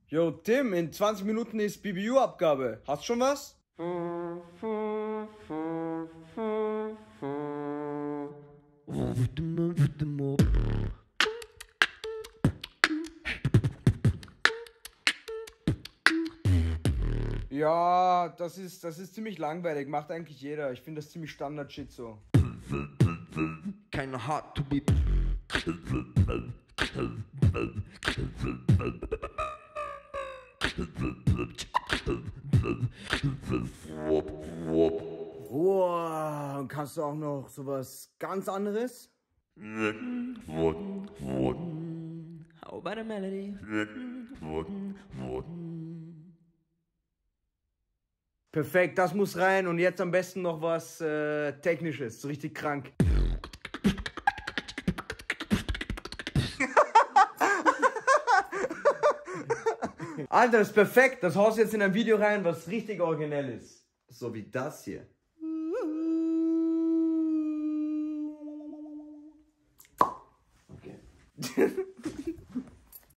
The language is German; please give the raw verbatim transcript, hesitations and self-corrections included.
Yo, Tim, in zwanzig Minuten ist B B U-Abgabe. Hast schon was? Ja, das ist, das ist ziemlich langweilig. Macht eigentlich jeder. Ich finde das ziemlich Standard-Shit so. Kinda hard to be. Wow, und kannst du auch noch sowas ganz anderes? How about a melody? Perfekt, das muss rein und jetzt am besten noch was äh, Technisches, so richtig krank. Alter, das ist perfekt, das haust du jetzt in ein Video rein, was richtig originell ist. So wie das hier. Okay.